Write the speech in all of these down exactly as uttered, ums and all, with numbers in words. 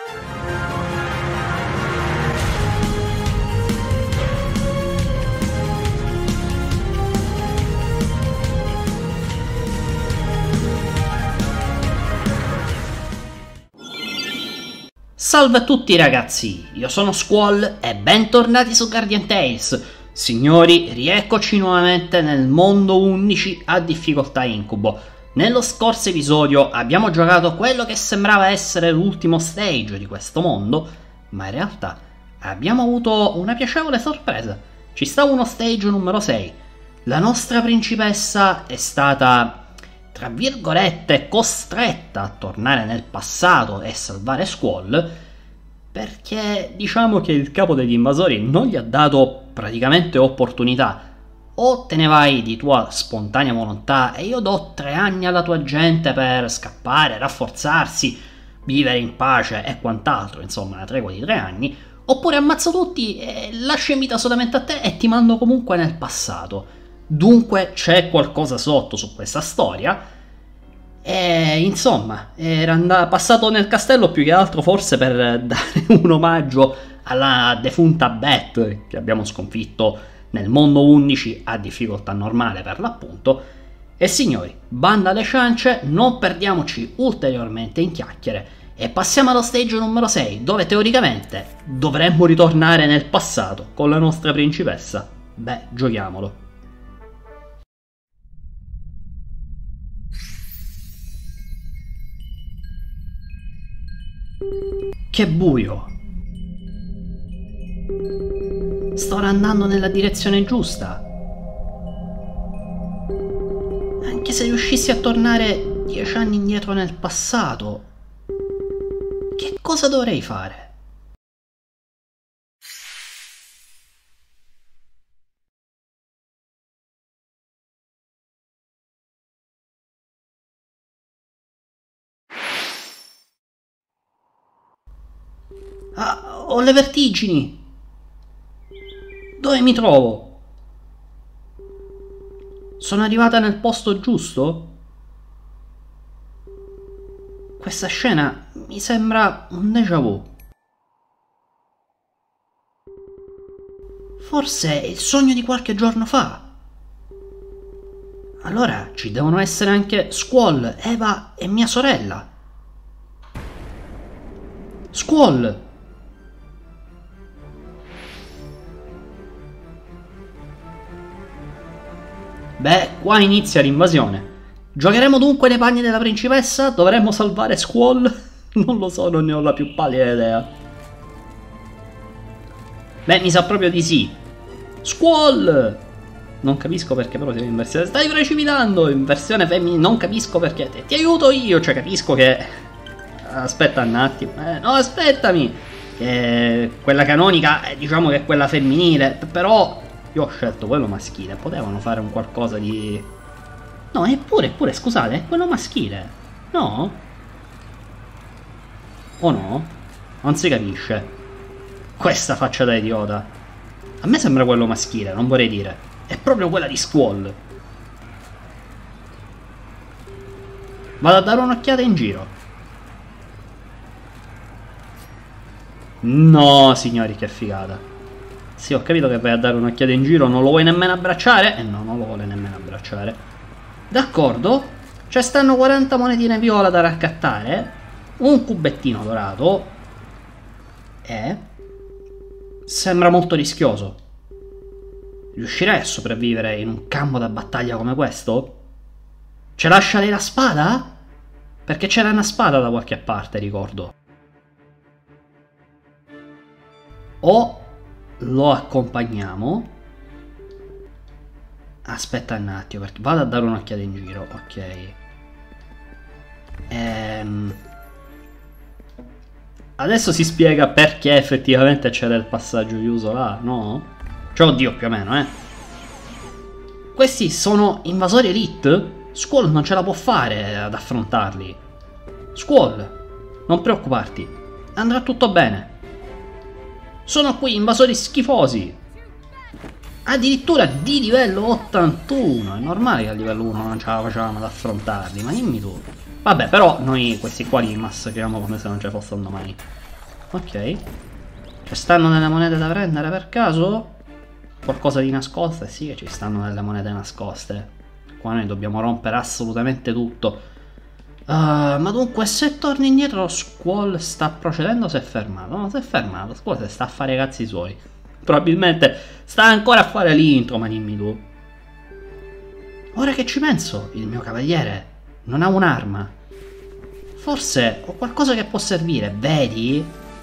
Salve a tutti ragazzi, io sono Squall e bentornati su Guardian Tales. Signori, rieccoci nuovamente nel mondo undici a difficoltà incubo. Nello scorso episodio abbiamo giocato quello che sembrava essere l'ultimo stage di questo mondo, ma in realtà abbiamo avuto una piacevole sorpresa. Ci sta uno stage numero sei. La nostra principessa è stata, tra virgolette, costretta a tornare nel passato e salvare Squall, perché diciamo che il capo degli invasori non gli ha dato praticamente opportunità. O te ne vai di tua spontanea volontà e io do tre anni alla tua gente per scappare, rafforzarsi, vivere in pace e quant'altro, insomma una tregua di tre anni, oppure ammazzo tutti e lascio in vita solamente a te e ti mando comunque nel passato. Dunque c'è qualcosa sotto su questa storia e insomma era passato nel castello più che altro forse per dare un omaggio alla defunta Beth che abbiamo sconfitto nel mondo undici a difficoltà normale per l'appunto. E signori, banda alle ciance, non perdiamoci ulteriormente in chiacchiere e passiamo allo stage numero sei, dove teoricamente dovremmo ritornare nel passato con la nostra principessa. Beh, giochiamolo. Che buio! Sto andando nella direzione giusta. Anche se riuscissi a tornare dieci anni indietro nel passato, che cosa dovrei fare? Ah, ho le vertigini! Dove mi trovo? Sono arrivata nel posto giusto? Questa scena mi sembra un déjà vu. Forse è il sogno di qualche giorno fa. Allora ci devono essere anche Squall, Eva e mia sorella. Squall! Beh, qua inizia l'invasione. Giocheremo dunque nei panni della principessa? Dovremmo salvare Squall? Non lo so, non ne ho la più pallida idea. Beh, mi sa proprio di sì. Squall! Non capisco perché però siamo in versione... Stai precipitando! In versione femminile non capisco perché. Ti, ti aiuto io, cioè capisco che... Aspetta un attimo. Eh, no, aspettami! Che quella canonica, eh, diciamo che è quella femminile, però... Io ho scelto quello maschile, potevano fare un qualcosa di... No, eppure, eppure, scusate, è quello maschile. No? O no? Non si capisce. Questa faccia da idiota. A me sembra quello maschile, non vorrei dire. È proprio quella di Squall. Vado a dare un'occhiata in giro. No, signori, che figata. Sì, ho capito che vai a dare un'occhiata in giro, non lo vuoi nemmeno abbracciare? Eh no, non lo vuole nemmeno abbracciare. D'accordo, ci stanno quaranta monetine viola da raccattare, un cubettino dorato e... Sembra molto rischioso. Riuscirei a sopravvivere in un campo da battaglia come questo? Ce lascia lei la spada? Perché c'era una spada da qualche parte, ricordo. O... lo accompagniamo. Aspetta un attimo, perché vado a dare un'occhiata in giro. Ok. Ehm... Adesso si spiega perché effettivamente c'era il passaggio chiuso là, no? Cioè, oddio, più o meno, eh. Questi sono invasori elite? Squall non ce la può fare ad affrontarli. Squall, non preoccuparti, andrà tutto bene. Sono qui invasori schifosi. Addirittura di livello ottantuno. È normale che a livello uno non ce la facevamo ad affrontarli. Ma dimmi tu. Vabbè, però noi questi qua li massacriamo come se non ce fossero domani. ok. Ci stanno delle monete da prendere per caso? Qualcosa di nascosto? Eh sì che ci stanno delle monete nascoste. Qua noi dobbiamo rompere assolutamente tutto. Uh, ma dunque, se torni indietro, Squall sta procedendo o si è fermato? No, si è fermato. Squall sta a fare i cazzi suoi. Probabilmente sta ancora a fare l'intro, ma dimmi tu. Ora che ci penso, il mio cavaliere non ha un'arma. Forse ho qualcosa che può servire, vedi?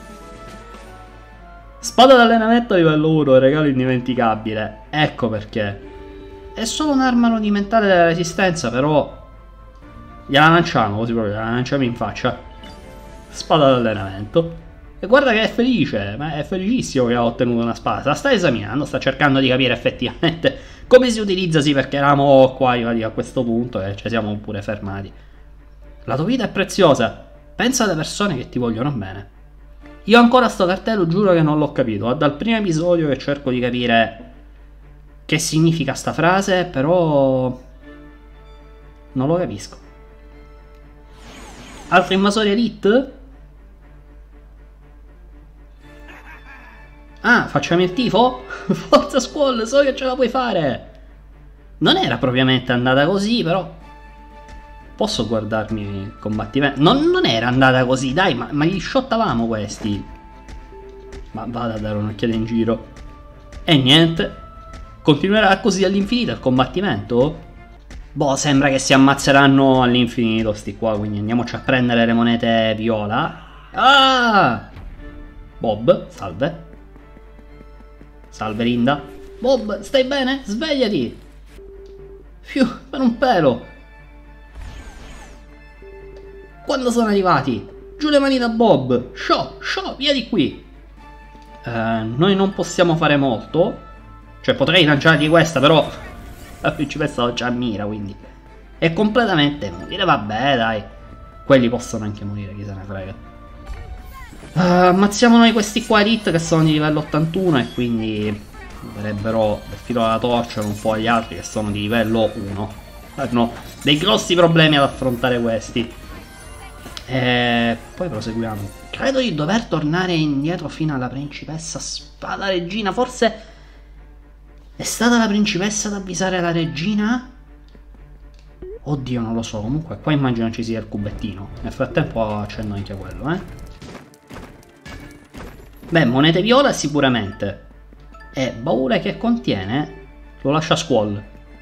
Spada d'allenamento livello uno, regalo indimenticabile. Ecco perché. È solo un'arma rudimentale della resistenza, però gliela lanciamo così proprio, gliela lanciamo in faccia. Spada d'allenamento. E guarda che è felice, ma è felicissimo che ha ottenuto una spada. Se la sta esaminando, sta cercando di capire effettivamente come si utilizza, sì, perché eravamo qua a questo punto e ci siamo pure fermati. La tua vita è preziosa. Pensa alle persone che ti vogliono bene. Io ancora sto cartello giuro che non l'ho capito. È dal primo episodio che cerco di capire che significa sta frase, però non lo capisco. Altri invasori elite? Ah, facciamo il tifo? Forza Squall, so che ce la puoi fare! Non era propriamente andata così, però posso guardarmi il combattimento? Non, non era andata così, dai, ma, ma gli shottavamo questi. Ma vado a dare un'occhiata in giro. E niente. Continuerà così all'infinito il combattimento? Boh, sembra che si ammazzeranno all'infinito sti qua, quindi andiamoci a prendere le monete viola. Ah! Bob, salve. Salve Linda. Bob, stai bene? Svegliati! Fiu, per un pelo. Quando sono arrivati? Giù le mani da Bob. Show, show, via di qui. Eh, noi non possiamo fare molto. Cioè potrei lanciargli questa, però la principessa lo già ammira, quindi è completamente inutile. Vabbè, dai. Quelli possono anche morire, chi se ne frega. Uh, ammazziamo noi questi qua elite che sono di livello ottantuno e quindi darebbero il filo alla torcia un po' agli altri che sono di livello uno. Hanno dei grossi problemi ad affrontare questi. E poi proseguiamo. Credo di dover tornare indietro fino alla principessa Spada Regina. Forse è stata la principessa ad avvisare la regina? Oddio, non lo so. Comunque qua immagino ci sia il cubettino. Nel frattempo accenno anche quello, eh. Beh, monete viola sicuramente. E baule che contiene lo lascia Squall.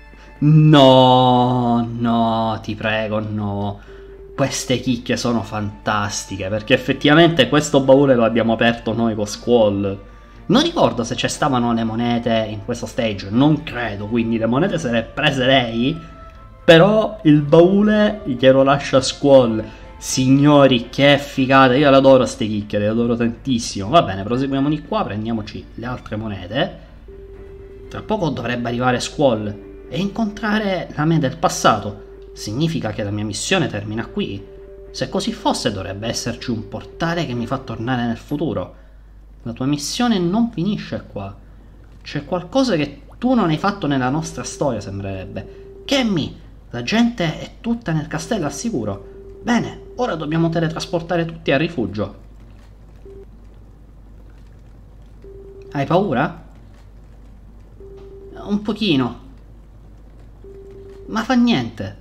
No, no, ti prego, no. Queste chicche sono fantastiche, perché effettivamente questo baule lo abbiamo aperto noi con Squall. Non ricordo se ci stavano le monete in questo stage, non credo, quindi le monete se le ha prese lei, però il baule glielo lascia Squall. Signori, che figata, io l'adoro ste chicche, le adoro tantissimo. Va bene, proseguiamo di qua, prendiamoci le altre monete. Tra poco dovrebbe arrivare Squall e incontrare la me del passato. Significa che la mia missione termina qui. Se così fosse dovrebbe esserci un portale che mi fa tornare nel futuro. La tua missione non finisce qua. C'è qualcosa che tu non hai fatto nella nostra storia, sembrerebbe. Kemmy, la gente è tutta nel castello al sicuro. Bene, ora dobbiamo teletrasportare tutti al rifugio. Hai paura? Un pochino. Ma fa niente.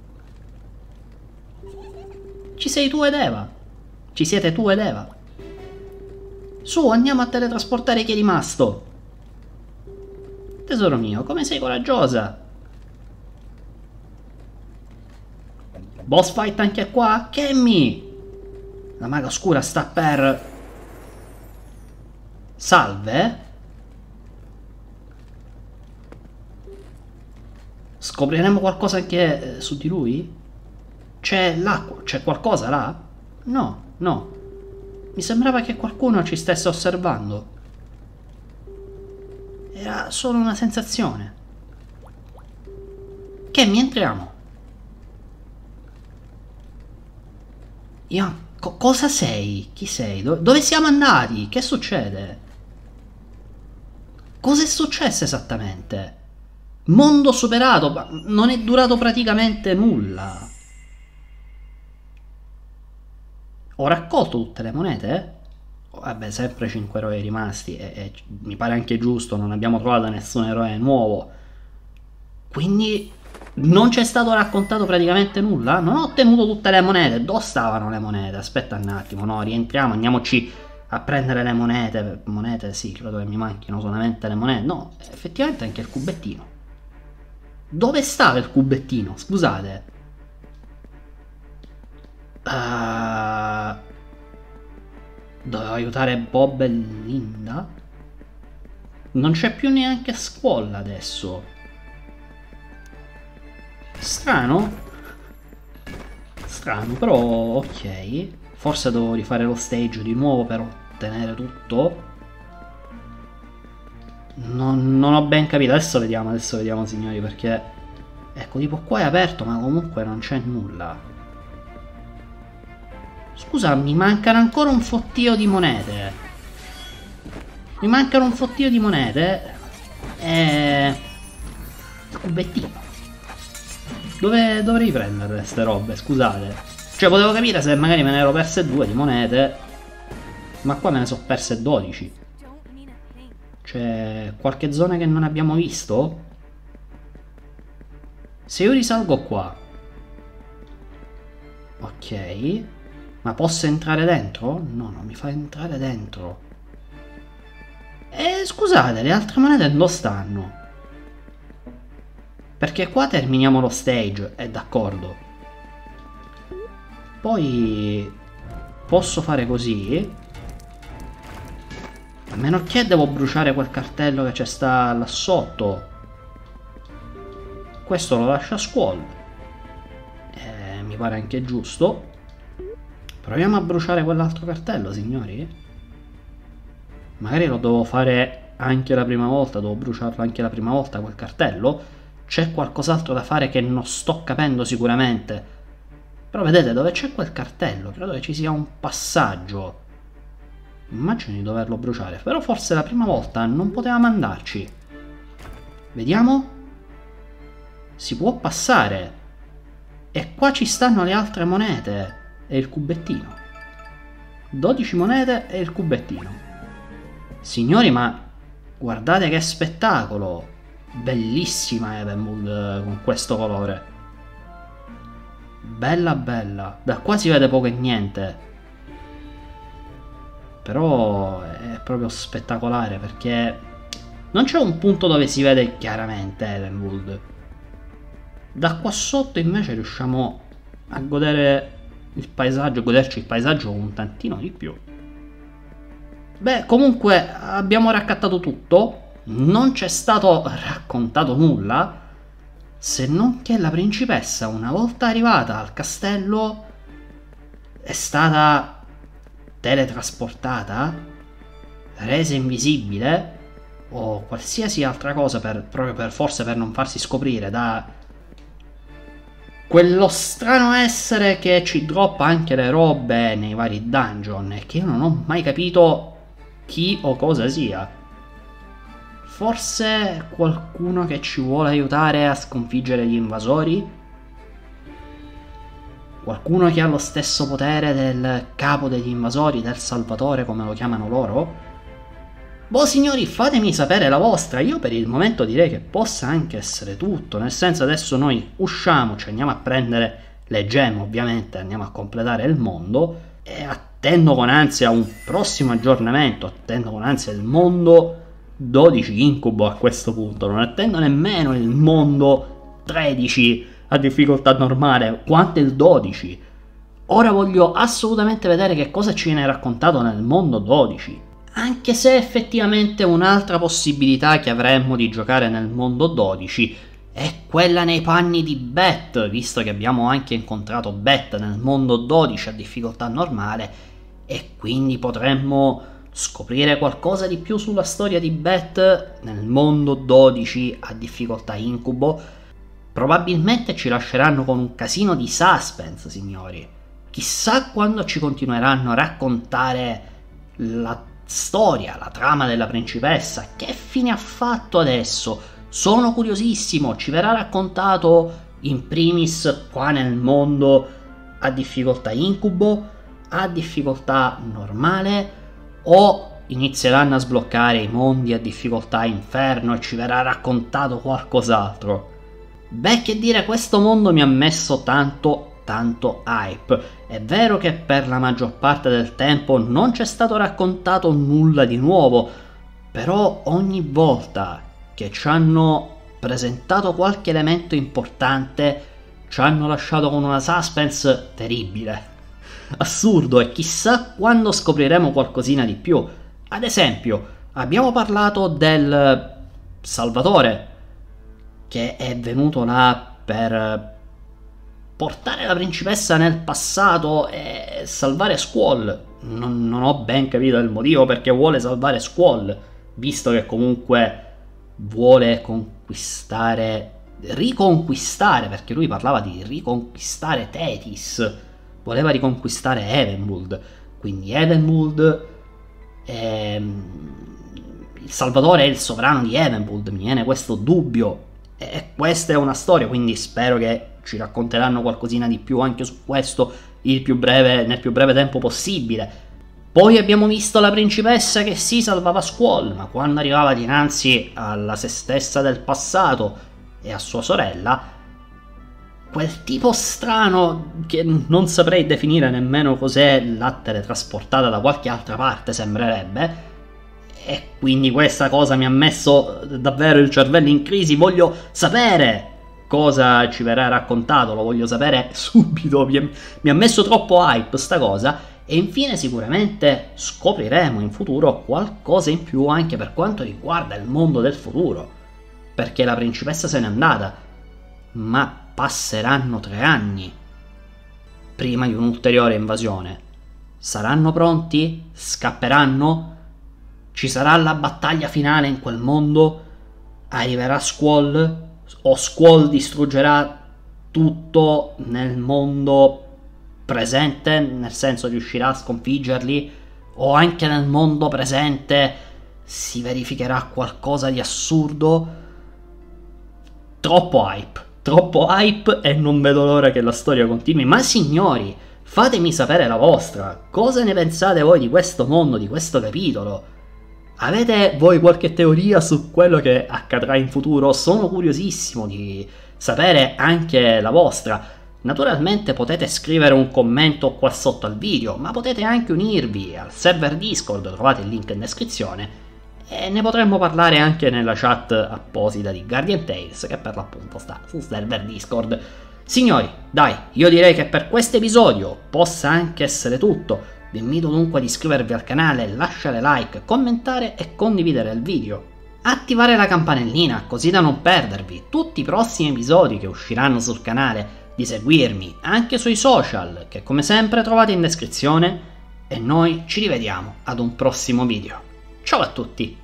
Ci sei tu ed Eva. Ci siete tu ed Eva. Su, andiamo a teletrasportare chi è rimasto. Tesoro mio, come sei coraggiosa. Boss fight anche qua? Kemmy! La maga oscura sta per... Salve? Scopriremo qualcosa anche su di lui? C'è l'acqua? C'è qualcosa là? No, no. Mi sembrava che qualcuno ci stesse osservando. Era solo una sensazione. Kemmy, entriamo. Io... Co cosa sei? Chi sei? Do dove siamo andati? Che succede? Cosa è successo esattamente? Mondo superato, ma non è durato praticamente nulla. Ho raccolto tutte le monete? Vabbè, sempre cinque eroi rimasti e, e mi pare anche giusto, non abbiamo trovato nessun eroe nuovo. Quindi non c'è stato raccontato praticamente nulla? Non ho ottenuto tutte le monete. Dove stavano le monete? Aspetta un attimo, no, rientriamo, andiamoci a prendere le monete. Monete, sì, credo che mi manchino solamente le monete. No, effettivamente anche il cubettino. Dove stava il cubettino? Scusate. Uh, dovevo aiutare Bob e Linda? Non c'è più neanche Squall adesso. Strano? Strano, però ok. Forse devo rifare lo stage di nuovo per ottenere tutto. Non, non ho ben capito. Adesso vediamo, adesso vediamo signori, perché ecco, tipo qua è aperto ma comunque non c'è nulla. Scusa, mi mancano ancora un fottio di monete. Mi mancano un fottio di monete. E... il cubettino. Dove dovrei prendere queste robe? Scusate. Cioè, potevo capire se magari me ne ero perse due di monete. Ma qua me ne sono perse dodici. C'è qualche zona che non abbiamo visto? Se io risalgo qua. Ok. Ma posso entrare dentro? No, non mi fa entrare dentro. E scusate, le altre monete dove stanno? Perché qua terminiamo lo stage, è d'accordo. Poi posso fare così. A meno che devo bruciare quel cartello che c'è sta là sotto. Questo lo lascia a Squall. Eh, mi pare anche giusto. Proviamo a bruciare quell'altro cartello, signori. Magari lo devo fare anche la prima volta. Devo bruciarlo anche la prima volta quel cartello. C'è qualcos'altro da fare che non sto capendo sicuramente. Però vedete dove c'è quel cartello. Credo che ci sia un passaggio. Immagino di doverlo bruciare. Però forse la prima volta non potevamo andarci. Vediamo. Si può passare. E qua ci stanno le altre monete. E il cubettino. dodici monete e il cubettino. Signori, ma guardate che spettacolo. Bellissima Evenwood con questo colore. Bella bella. Da qua si vede poco e niente. Però è proprio spettacolare, perché non c'è un punto dove si vede chiaramente Evenwood. Da qua sotto invece riusciamo a godere il paesaggio, a goderci il paesaggio un tantino di più. Beh, comunque abbiamo raccattato tutto. Non c'è stato raccontato nulla, se non che la principessa, una volta arrivata al castello, è stata teletrasportata, resa invisibile o qualsiasi altra cosa, per, proprio per forse per non farsi scoprire da quello strano essere che ci droppa anche le robe nei vari dungeon e che io non ho mai capito chi o cosa sia. Forse qualcuno che ci vuole aiutare a sconfiggere gli invasori? Qualcuno che ha lo stesso potere del capo degli invasori, del salvatore come lo chiamano loro? Boh signori, fatemi sapere la vostra. Io per il momento direi che possa anche essere tutto. Nel senso, adesso noi usciamo, ci andiamo a prendere le gemme, ovviamente andiamo a completare il mondo e attendo con ansia un prossimo aggiornamento. Attendo con ansia il mondo dodici incubo a questo punto. Non attendo nemmeno il mondo tredici a difficoltà normale, quanto il dodici. Ora voglio assolutamente vedere che cosa ci viene raccontato nel mondo dodici. Anche se effettivamente un'altra possibilità che avremmo di giocare nel mondo dodici è quella nei panni di Beth, visto che abbiamo anche incontrato Beth nel mondo dodici a difficoltà normale, e quindi potremmo scoprire qualcosa di più sulla storia di Beth nel mondo dodici a difficoltà incubo. Probabilmente ci lasceranno con un casino di suspense, signori. Chissà quando ci continueranno a raccontare la storia, la trama della principessa. Che fine ha fatto adesso? Sono curiosissimo. Ci verrà raccontato in primis qua nel mondo a difficoltà incubo, a difficoltà normale, o inizieranno a sbloccare i mondi a difficoltà inferno e ci verrà raccontato qualcos'altro? Beh, che dire, questo mondo mi ha messo tanto tanto hype. È vero che per la maggior parte del tempo non c'è stato raccontato nulla di nuovo, però ogni volta che ci hanno presentato qualche elemento importante ci hanno lasciato con una suspense terribile, assurdo, e chissà quando scopriremo qualcosina di più. Ad esempio, abbiamo parlato del Salvatore che è venuto là per portare la principessa nel passato e salvare Squall. Non, non ho ben capito il motivo perché vuole salvare Squall, visto che comunque vuole conquistare, riconquistare, perché lui parlava di riconquistare Thetis, voleva riconquistare Evenwood, quindi Evenwood, ehm, il Salvatore è il sovrano di Evenwood, mi viene questo dubbio, e questa è una storia, quindi spero che ci racconteranno qualcosina di più anche su questo il più breve, nel più breve tempo possibile. Poi abbiamo visto la principessa che si salvava Squall, ma quando arrivava dinanzi alla se stessa del passato e a sua sorella, quel tipo strano che non saprei definire nemmeno cos'è, la teletrasportata da qualche altra parte sembrerebbe, e quindi questa cosa mi ha messo davvero il cervello in crisi. Voglio sapere cosa ci verrà raccontato, lo voglio sapere subito, mi, è, mi ha messo troppo hype sta cosa. E infine sicuramente scopriremo in futuro qualcosa in più anche per quanto riguarda il mondo del futuro, perché la principessa se n'è andata, ma passeranno tre anni prima di un'ulteriore invasione. Saranno pronti? Scapperanno? Ci sarà la battaglia finale in quel mondo? Arriverà Squall? O Squall distruggerà tutto nel mondo presente, nel senso riuscirà a sconfiggerli, o anche nel mondo presente si verificherà qualcosa di assurdo? Troppo hype, troppo hype e non vedo l'ora che la storia continui. Ma signori, fatemi sapere la vostra, cosa ne pensate voi di questo mondo, di questo capitolo? Avete voi qualche teoria su quello che accadrà in futuro? Sono curiosissimo di sapere anche la vostra. Naturalmente potete scrivere un commento qua sotto al video, ma potete anche unirvi al server Discord, trovate il link in descrizione, e ne potremmo parlare anche nella chat apposita di Guardian Tales, che per l'appunto sta sul server Discord. Signori, dai, io direi che per questo episodio possa anche essere tutto. Vi invito dunque ad iscrivervi al canale, lasciare like, commentare e condividere il video. Attivare la campanellina così da non perdervi tutti i prossimi episodi che usciranno sul canale, di seguirmi anche sui social che come sempre trovate in descrizione, e noi ci rivediamo ad un prossimo video. Ciao a tutti!